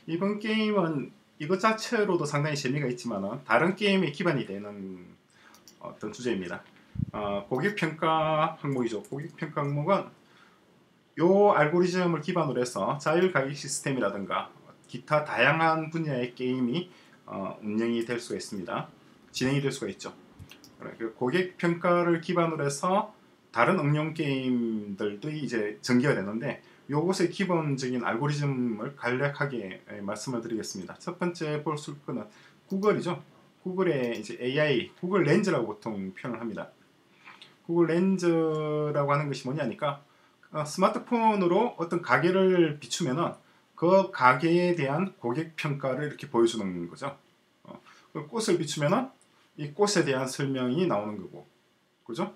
이번 게임은 이것 자체로도 상당히 재미가 있지만 다른 게임에 기반이 되는 어떤 주제입니다. 고객평가 항목이죠. 고객평가 항목은 요 알고리즘을 기반으로 해서 자율가격 시스템이라든가 기타 다양한 분야의 게임이 운영이 될 수가 있습니다. 진행이 될 수가 있죠. 고객평가를 기반으로 해서 다른 응용 게임들도 이제 전개가 되는데 요것의 기본적인 알고리즘을 간략하게 말씀을 드리겠습니다. 첫 번째 볼 수 있는 거는 구글이죠. 구글의 이제 AI, 구글 렌즈라고 보통 표현을 합니다. 구글 렌즈라고 하는 것이 뭐냐니까 스마트폰으로 어떤 가게를 비추면은 그 가게에 대한 고객 평가를 이렇게 보여주는 거죠. 꽃을 비추면은 이 꽃에 대한 설명이 나오는 거고, 그죠?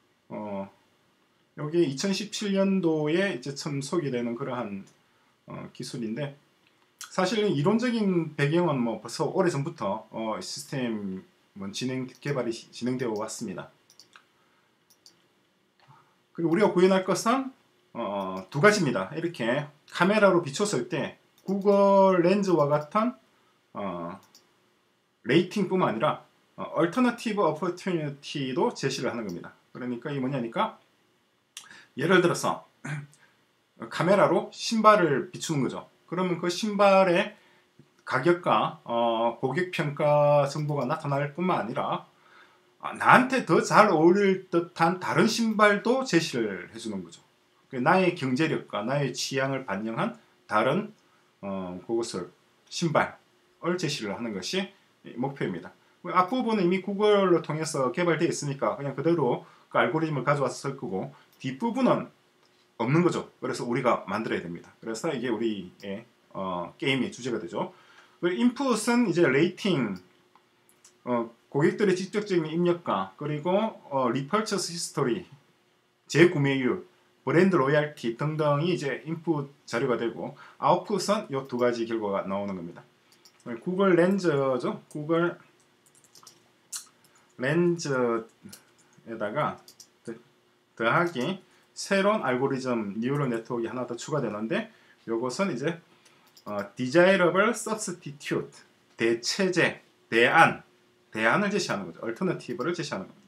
여기 2017년도에 이제 처음 소개되는 그러한 기술인데, 사실은 이론적인 배경은 뭐 벌써 오래 전부터 시스템은 개발이 진행되어 왔습니다. 그리고 우리가 구현할 것은 두 가지입니다. 이렇게 카메라로 비췄을 때 구글 렌즈와 같은 레이팅뿐만 아니라 얼터너티브 어퍼튜니티도 제시를 하는 겁니다. 그러니까 이게 뭐냐니까 예를 들어서 카메라로 신발을 비추는 거죠. 그러면 그 신발의 가격과 고객 평가 정보가 나타날 뿐만 아니라 나한테 더 잘 어울릴 듯한 다른 신발도 제시를 해주는 거죠. 나의 경제력과 나의 취향을 반영한 다른 그것을 신발을 제시를 하는 것이 목표입니다. 앞부분은 이미 구글로 통해서 개발되어 있으니까 그냥 그대로 그 알고리즘을 가져와서 쓸 거고 뒷부분은 없는 거죠. 그래서 우리가 만들어야 됩니다. 그래서 이게 우리의 게임의 주제가 되죠. 인풋은 이제 레이팅, 고객들의 직접적인 입력과 그리고 리퍼처스 히스토리, 재구매율, 브랜드 로얄티 등등이 이제 인풋 자료가 되고 아웃풋은 이 두 가지 결과가 나오는 겁니다. 구글 렌즈죠. 구글 렌즈에다가 더하기 새로운 알고리즘 뉴럴 네트워크가 하나 더 추가되는데 이것은 이제 desirable substitute 대체제, 대안을 제시하는 거죠. 얼터너티브를 제시하는 겁니다.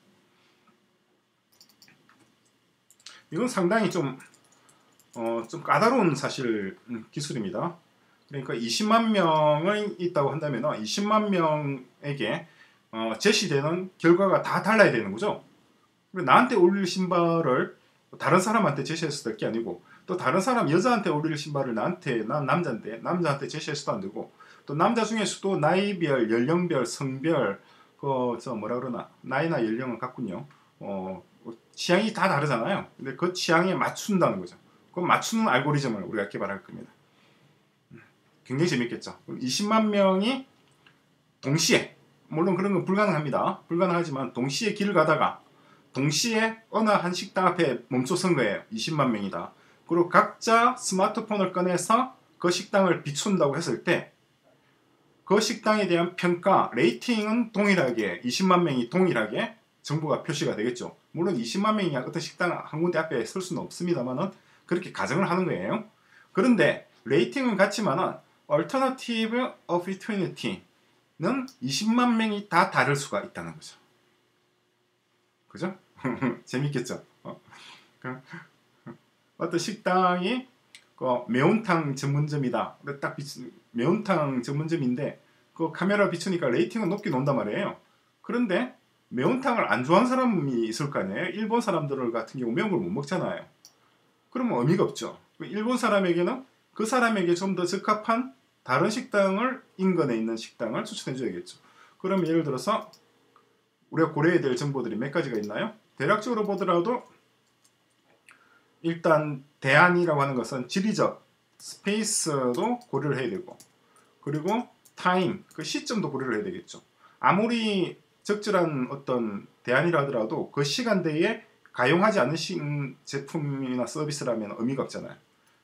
이건 상당히 좀 까다로운 사실 기술입니다. 그러니까 20만 명이 있다고 한다면 20만 명에게 제시되는 결과가 다 달라야 되는 거죠. 나한테 어울릴 신발을 다른 사람한테 제시해서 될 게 아니고 또 다른 사람 여자한테 어울릴 신발을 난 남자한테 제시해서도 안 되고 또 남자 중에서도 나이별, 연령별, 성별 나이나 연령은 같군요. 취향이 다 다르잖아요. 근데 그 취향에 맞춘다는 거죠. 그 맞추는 알고리즘을 우리가 개발할 겁니다. 굉장히 재밌겠죠. 20만 명이 동시에, 물론 그런 건 불가능합니다. 불가능하지만 동시에 길을 가다가 동시에 어느 한 식당 앞에 멈춰선 거예요. 20만 명이다. 그리고 각자 스마트폰을 꺼내서 그 식당을 비춘다고 했을 때 그 식당에 대한 평가, 레이팅은 동일하게 20만 명이 동일하게 정보가 표시가 되겠죠. 물론 20만 명이 어떤 식당 한 군데 앞에 설 수는 없습니다만은 그렇게 가정을 하는 거예요. 그런데 레이팅은 같지만은 Alternative Opportunity는 20만 명이 다 다를 수가 있다는 거죠. 그죠? 재밌겠죠? 어떤 식당이 매운탕 전문점이다. 딱 매운탕 전문점인데 그 카메라 비추니까 레이팅은 높게 나온단 말이에요. 그런데 매운탕을 안 좋아하는 사람이 있을 거 아니에요. 일본 사람들 같은 경우 매운 걸 못 먹잖아요. 그러면 의미가 없죠. 일본 사람에게는 그 사람에게 좀 더 적합한 다른 식당을 인근에 있는 식당을 추천해 줘야겠죠. 그럼 예를 들어서 우리가 고려해야 될 정보들이 몇 가지가 있나요? 대략적으로 보더라도 일단 대안이라고 하는 것은 지리적 스페이스도 고려를 해야 되고 그리고 타임, 그 시점도 고려를 해야 되겠죠. 아무리 적절한 어떤 대안이라 하더라도 그 시간대에 가용하지 않은 제품이나 서비스라면 의미가 없잖아요.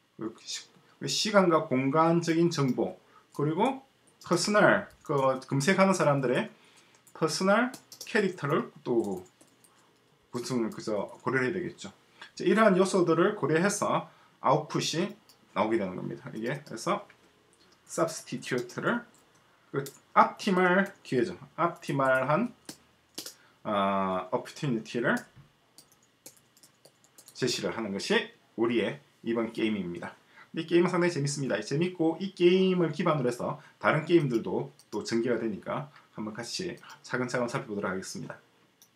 시간과 공간적인 정보 그리고 퍼스널, 검색하는 사람들의 퍼스널 캐릭터를 또 고려를 해야 되겠죠. 이러한 요소들을 고려해서 아웃풋이 나오게 되는 겁니다. 이게 그래서 substitute를 그 optimal 기회죠. optimal한 opportunity를 제시를 하는 것이 우리의 이번 게임입니다. 이 게임은 상당히 재밌습니다. 재밌고 이 게임을 기반으로 해서 다른 게임들도 또 전개가 되니까 한번 같이 차근차근 살펴보도록 하겠습니다.